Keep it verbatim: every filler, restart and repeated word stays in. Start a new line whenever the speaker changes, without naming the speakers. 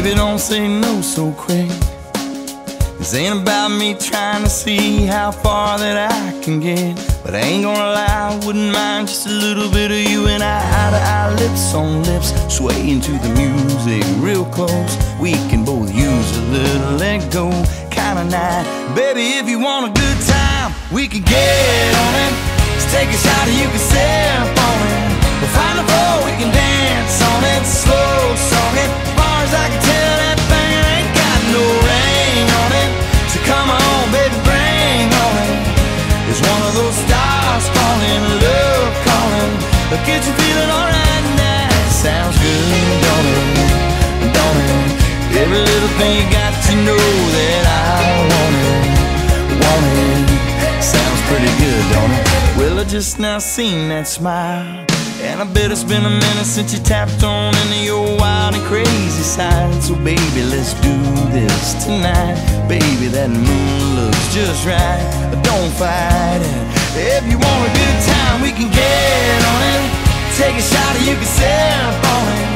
Baby, don't say no so quick. This ain't about me trying to see how far that I can get, but I ain't gonna lie, I wouldn't mind just a little bit of you and I, eye to eye, lips on lips, swaying to the music real close. We can both use a little let go kind of night. Baby, if you want a good time, we can get on it. Let's take a shot and you can sip on it. We'll find a floor, we can dance on it. Slow song it, as far as I can tell, that thing ain't got no ring on it. So come on, baby, bring on it. It's one of those stars calling, love calling. But get you feeling alright now. Sounds good, don't it? Don't it? Every little thing you got to know that I want it, want it. Sounds pretty good, don't it? Well, I just now seen that smile, and I bet it's been a minute since you tapped on into your wild and crazy side. So baby, let's do this tonight. Baby, that moon looks just right, but don't fight it. If you want a good time, we can get on it. Take a shot and you can sip on it.